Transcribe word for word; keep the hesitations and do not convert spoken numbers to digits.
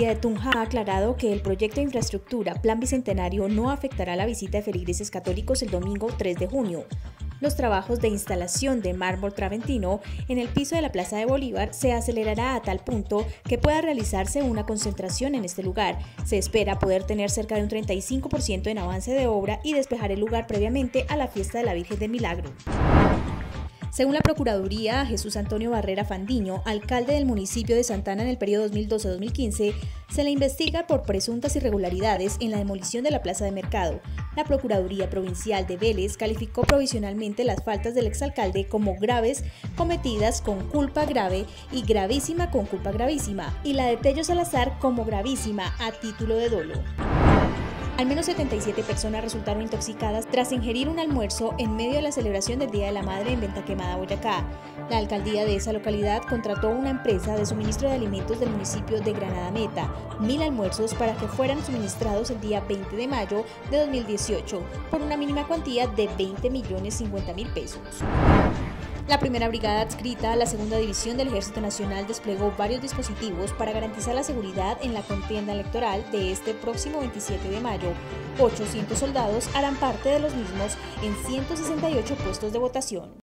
alcaldía de Tunja ha aclarado que el proyecto de infraestructura Plan Bicentenario no afectará la visita de feligreses católicos el domingo tres de junio. Los trabajos de instalación de mármol traventino en el piso de la Plaza de Bolívar se acelerará a tal punto que pueda realizarse una concentración en este lugar. Se espera poder tener cerca de un treinta y cinco por ciento en avance de obra y despejar el lugar previamente a la fiesta de la Virgen del Milagro. Según la Procuraduría, Jesús Antonio Barrera Fandiño, alcalde del municipio de Santana en el periodo dos mil doce a dos mil quince, se le investiga por presuntas irregularidades en la demolición de la plaza de mercado. La Procuraduría Provincial de Vélez calificó provisionalmente las faltas del exalcalde como graves, cometidas con culpa grave y gravísima con culpa gravísima, y la de Tello Salazar como gravísima a título de dolo. Al menos setenta y siete personas resultaron intoxicadas tras ingerir un almuerzo en medio de la celebración del Día de la Madre en Venta Quemada, Boyacá. La alcaldía de esa localidad contrató una empresa de suministro de alimentos del municipio de Granada Meta, mil almuerzos para que fueran suministrados el día veinte de mayo de dos mil dieciocho, por una mínima cuantía de veinte millones cincuenta mil pesos. La primera brigada adscrita a la segunda división del Ejército Nacional desplegó varios dispositivos para garantizar la seguridad en la contienda electoral de este próximo veintisiete de mayo. ochocientos soldados harán parte de los mismos en ciento sesenta y ocho puestos de votación.